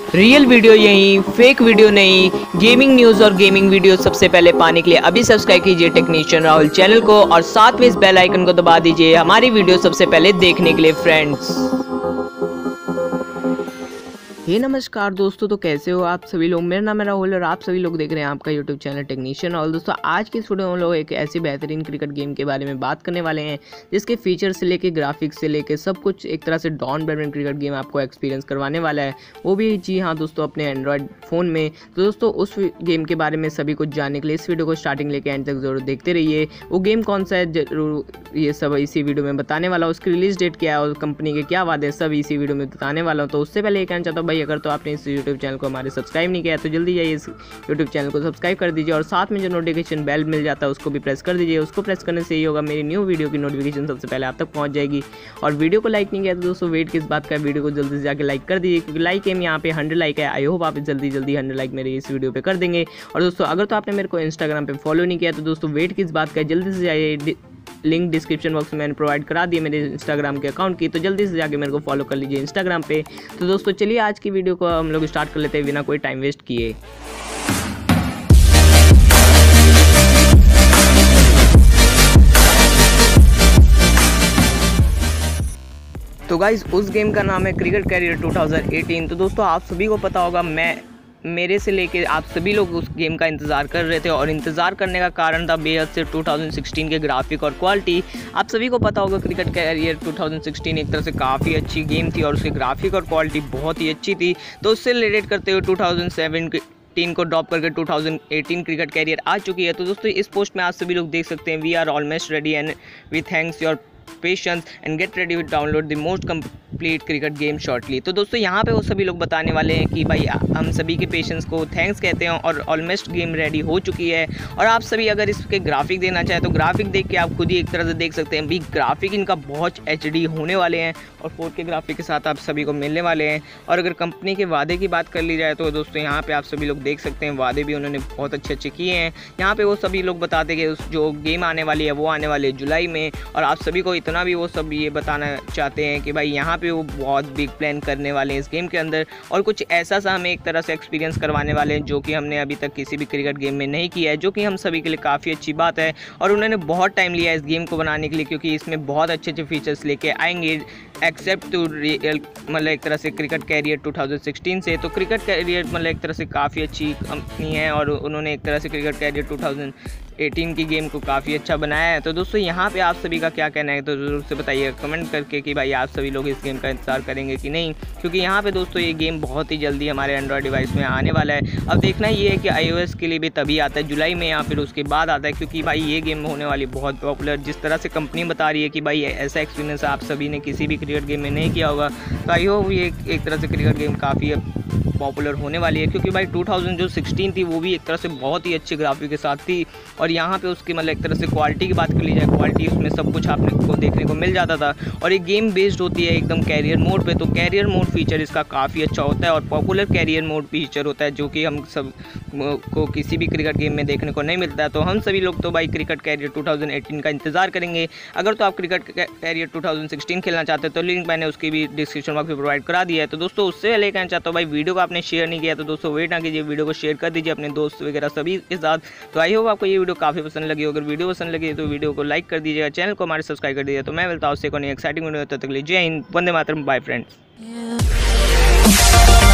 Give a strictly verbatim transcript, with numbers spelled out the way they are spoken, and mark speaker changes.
Speaker 1: Real video यहीं, fake video नहीं। Gaming news और गेमिंग वीडियो सबसे पहले पाने के लिए अभी सब्सक्राइब कीजिए टेक्नीशियन राहुल चैनल को और साथ में इस बेल आइकन को दबा दीजिए हमारी वीडियो सबसे पहले देखने के लिए फ्रेंड्स। हे नमस्कार दोस्तों, तो कैसे हो आप सभी लोग। मेरा नाम है राहुल और आप सभी लोग देख रहे हैं आपका यूट्यूब चैनल टेक्नीशियन। और दोस्तों आज की इस वीडियो में हम लोग एक ऐसी बेहतरीन क्रिकेट गेम के बारे में बात करने वाले हैं जिसके फीचर से लेके ग्राफिक्स से लेके सब कुछ एक तरह से डॉन ब्रैडमैन क्रिकेट गेम आपको एक्सपीरियंस करवाने वाला है, वो भी जी हाँ दोस्तों अपने एंड्रॉयड फ़ोन में। तो दोस्तों उस गेम के बारे में सभी कुछ जानने के लिए इस वीडियो को स्टार्टिंग लेके एंड तक जरूर देखते रहिए। वो गेम कौन सा है जरूर ये सब इसी वीडियो में बताने वाला हूँ, उसकी रिलीज डेट क्या है और कंपनी के क्या वादे हैं सब इसी वीडियो में बताने वाला हूँ। तो उससे पहले ये कहना चाहता हूँ भाई, अगर तो आपने इस यूट्यूब चैनल को हमारे सब्सक्राइब नहीं किया है तो जल्दी जाइए इस यूट्यूब चैनल को सब्सक्राइब कर दीजिए और साथ में जो नोटिफिकेशन बेल मिल जाता है उसको भी प्रेस कर दीजिए। उसको प्रेस करने से ये होगा मेरी न्यू वीडियो की नोटिफिकेशन सबसे पहले आप तक पहुंच जाएगी। और वीडियो को लाइक नहीं किया तो दोस्तों वेट किस बात का, वीडियो को जल्दी से जाकर लाइक कर दीजिए क्योंकि लाइक एम यहाँ पे हंड्रेड लाइक है। आई होप आप जल्दी जल्दी हंड्रेड लाइक मेरे इस वीडियो पर कर देंगे। और दोस्तों अगर तो आपने मेरे को इंस्टाग्राम पर फॉलो नहीं किया तो दोस्तों वेट किस बात का, जल्दी से जाइए, लिंक डिस्क्रिप्शन बॉक्स में मैंने प्रोवाइड करा दिए मेरे इंस्टाग्राम के अकाउंट की, तो जल्दी से जाके मेरे को फॉलो कर लीजिए इंस्टाग्राम पे। तो दोस्तों चलिए आज की वीडियो को हम लोग स्टार्ट कर लेते हैं बिना कोई टाइम वेस्ट किए। तो गाइज उस गेम का नाम है cricket career two thousand eighteen. तो दोस्तों आप सभी को पता होगा, मैं मेरे से लेके आप सभी लोग उस गेम का इंतज़ार कर रहे थे और इंतज़ार करने का कारण था बेहद से टू थाउजेंड सिक्सटीन के ग्राफिक और क्वालिटी। आप सभी को पता होगा cricket career two thousand sixteen एक तरह से काफ़ी अच्छी गेम थी और उसके ग्राफिक और क्वालिटी बहुत ही अच्छी थी। तो उससे रिलेट करते हुए टू थाउजेंड सेवेंटीन को ड्रॉप करके two thousand eighteen cricket career आ चुकी है। तो दोस्तों इस पोस्ट में आप सभी लोग देख सकते हैं, we are almost ready and we thanks your patience and get ready with download the most complete cricket game shortly. तो दोस्तों यहाँ पे वो सभी लोग बताने वाले हैं कि भाई हम सभी के पेशेंस को थैंक्स कहते हैं और ऑलमोस्ट गेम रेडी हो चुकी है। और आप सभी अगर इसके ग्राफिक देना चाहें तो ग्राफिक देख के आप खुद ही एक तरह से देख सकते हैं, भी ग्राफिक इनका बहुत एच डी होने वाले हैं और फोर के ग्राफिक के साथ आप सभी को मिलने वाले हैं। और अगर कंपनी के वादे की बात कर ली जाए तो दोस्तों यहाँ पे आप सभी लोग देख सकते हैं वादे भी उन्होंने बहुत अच्छे अच्छे किए हैं। यहाँ पे वो सभी लोग बताते कि उस जो गेम आने वाली है वो आने वाली है जुलाई में। और आप सभी को इतना भी वो सब ये बताना चाहते हैं कि भाई यहाँ पे वो बहुत बिग प्लान करने वाले हैं इस गेम के अंदर और कुछ ऐसा सा हमें एक तरह से एक्सपीरियंस करवाने वाले हैं जो कि हमने अभी तक किसी भी क्रिकेट गेम में नहीं किया है, जो कि हम सभी के लिए काफ़ी अच्छी बात है। और उन्होंने बहुत टाइम लिया है इस गेम को बनाने के लिए क्योंकि इसमें बहुत अच्छे अच्छे फीचर्स लेके आएंगे एक्सेप्ट टू रियल मतलब एक तरह से cricket career two thousand sixteen से। तो क्रिकेट कैरियर मतलब एक तरह से काफ़ी अच्छी कंपनी है और उन्होंने एक तरह से cricket career two thousand eighteen की गेम को काफ़ी अच्छा बनाया है। तो दोस्तों यहाँ पे आप सभी का क्या कहना है तो ज़रूर से बताइए कमेंट करके कि भाई आप सभी लोग इस गेम का इंतजार करेंगे कि नहीं, क्योंकि यहाँ पे दोस्तों ये गेम बहुत ही जल्दी हमारे एंड्रॉयड डिवाइस में आने वाला है। अब देखना ये है कि आईओएस के लिए भी तभी आता है जुलाई में या फिर उसके बाद आता है, क्योंकि भाई ये गेम होने वाली बहुत पॉपुलर। जिस तरह से कंपनी बता रही है कि भाई ऐसा एक्सपीरियंस आप सभी ने किसी भी क्रिकेट गेम में नहीं किया होगा, तो आई होप ये एक तरह से क्रिकेट गेम काफ़ी पॉपुलर होने वाली है। क्योंकि भाई टू थाउजेंड जो सिक्सटीन थी वो भी एक तरह से बहुत ही अच्छे ग्राफिक के साथ थी और यहाँ पे उसकी मतलब एक तरह से क्वालिटी की बात कर ली जाए, क्वालिटी उसमें सब कुछ आपने को देखने को मिल जाता था। और ये गेम बेस्ड होती है एकदम कैरियर मोड पे, तो कैरियर मोड फीचर इसका काफ़ी अच्छा होता है और पॉपुलर कैरियर मोड फीचर होता है जो कि हम सब को किसी भी क्रिकेट गेम में देखने को नहीं मिलता है। तो हम सभी लोग तो भाई cricket career two thousand eighteen का इंतजार करेंगे। अगर तो आप cricket career two thousand sixteen खेलना चाहते हैं तो लिंक मैंने उसकी भी डिस्क्रिप्शन बॉक्स में प्रोवाइड करा दिया है। तो दोस्तों उससे पहले कहना चाहता हूँ भाई वीडियो को आपने शेयर नहीं किया तो दोस्तों वेट ना कीजिए, वीडियो को शेयर कर दीजिए अपने दोस्त वगैरह सभी के साथ। तो आई होप आपको ये वीडियो काफ़ी पसंद लगी। अगर वीडियो पसंद लगी तो वीडियो को लाइक कर दीजिएगा, चैनल को हमारे सब्सक्राइब कर दीजिए। तो मैं मिलता हूँ उससे कोई एक्साइटिंग वीडियो, तब तक के लिए जय हिंद, वंदे मातरम, बाय फ्रेंड्स।